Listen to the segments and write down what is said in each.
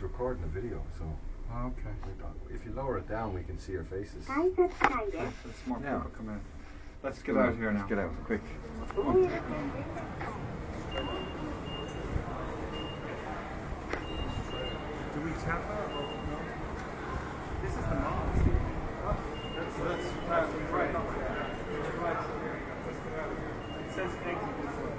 recording the video, so. Oh, okay. If you lower it down, we can see your faces. Okay, there's more people come in. Let's get out here now. Let's get out, quick. Do we tap her or no? This is the mosque. That's right. It says exit this way.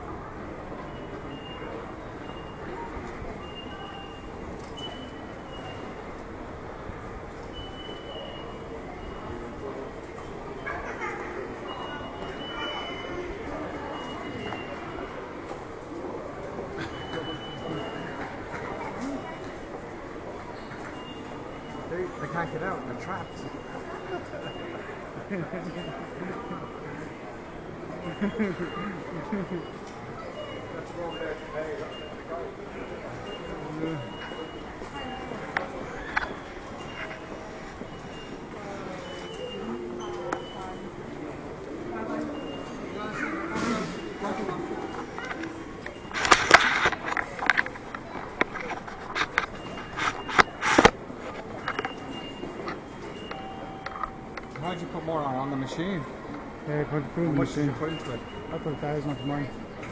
They can't get out, they're trapped. Let's go over there today. How'd you put more on the machine? Yeah, I put food in the How much did machine. you put into it? I put 1,000 onto mine.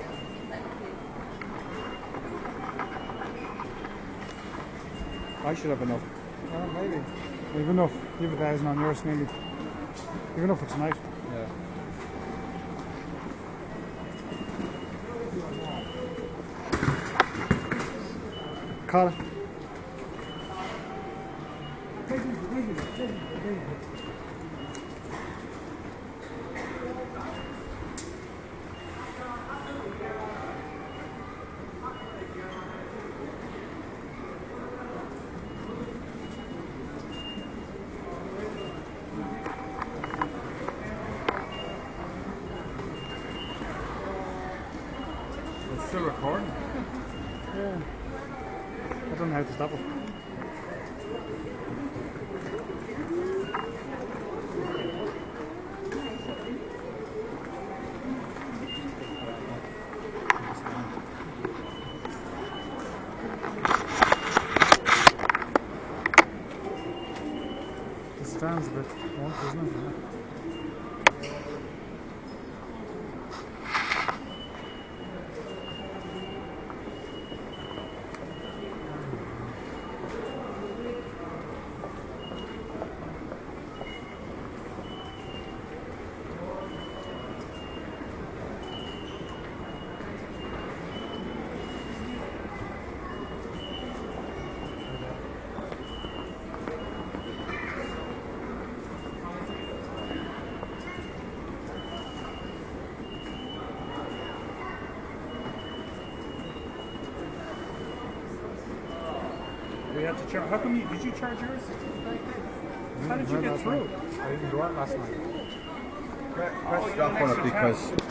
I should have enough. Maybe. You've enough. You have 1,000 on yours, maybe. You've enough for tonight. Yeah. Call it. It's still recording. Yeah. I don't know how to stop it. The stand's a bit wonky, isn't it? We had to charge. How come you did you charge yours? How did you get through? I didn't do it last night. Press stop on it because